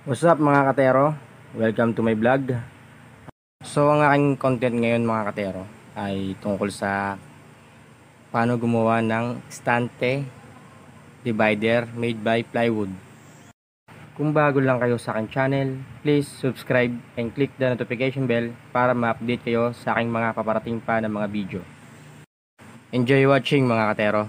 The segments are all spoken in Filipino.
What's up mga katero? Welcome to my vlog. So ang aking content ngayon mga katero ay tungkol sa paano gumawa ng stante divider made by plywood. Kung bago lang kayo sa aking channel, please subscribe and click the notification bell para ma-update kayo sa aking mga paparating pa na mga video. Enjoy watching mga katero.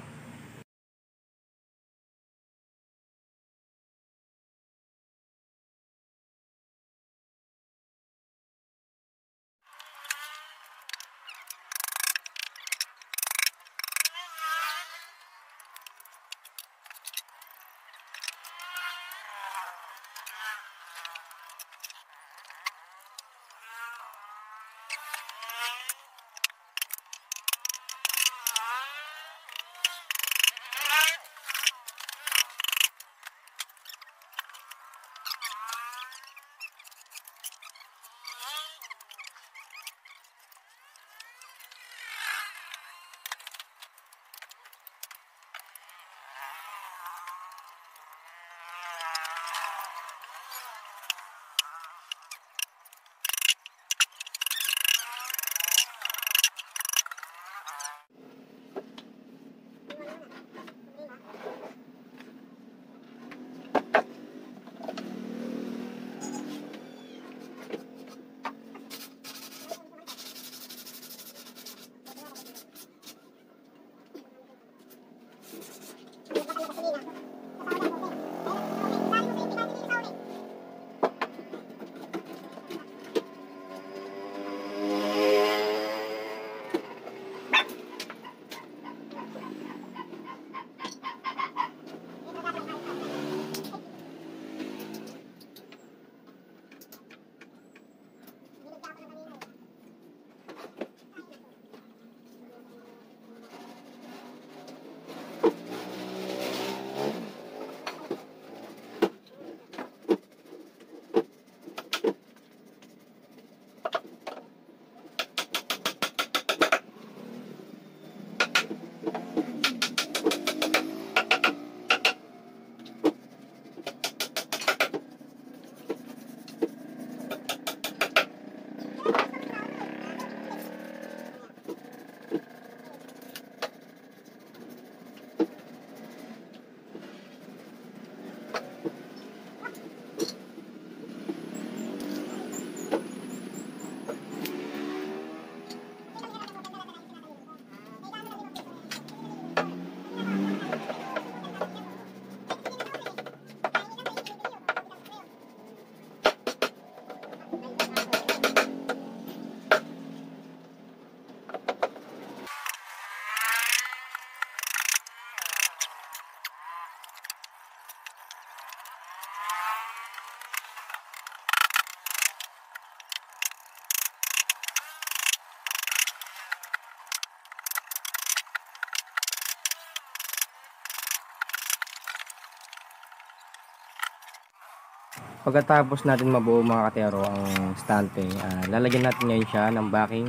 Pagkatapos natin mabuo mga katero ang stante, lalagyan natin ngayon siya ng backing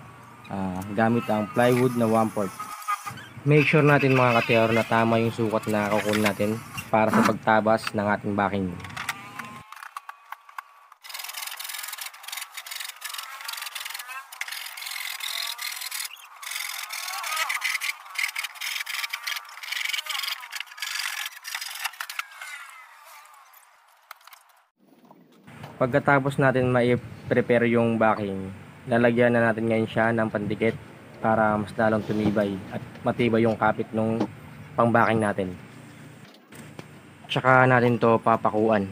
gamit ang plywood na 1/4. Make sure natin mga katero na tama yung sukat na kukunin natin para sa pagtabas ng ating backing. Pagkatapos natin ma-prepare yung backing, lalagyan na natin ngayon siya ng pandikit para mas lalong tumibay at matibay yung kapit ng pang-backing natin. Tsaka natin to papakuan.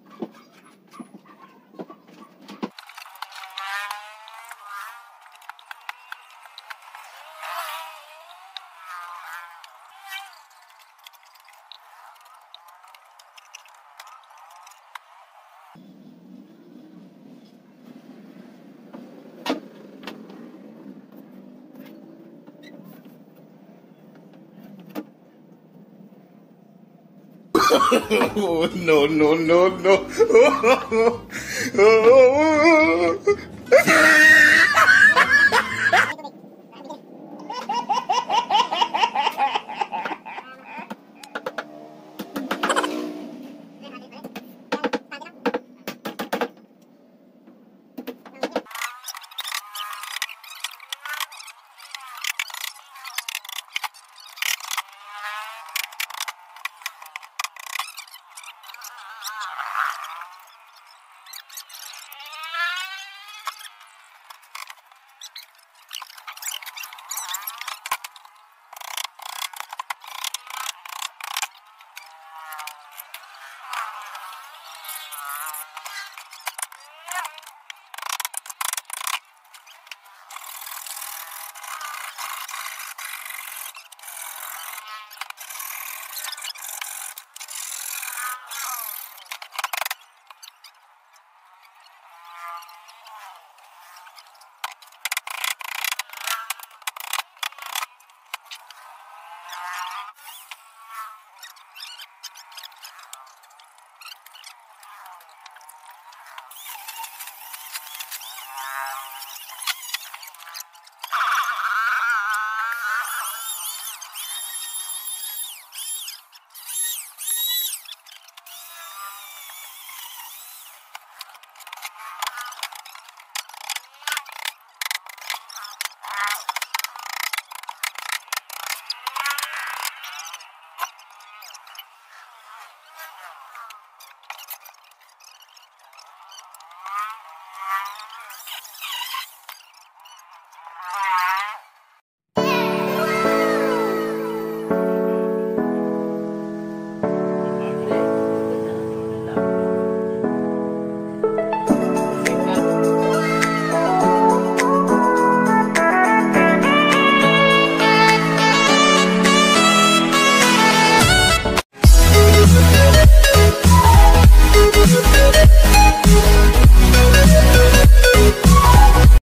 Oh, no, no, no, no.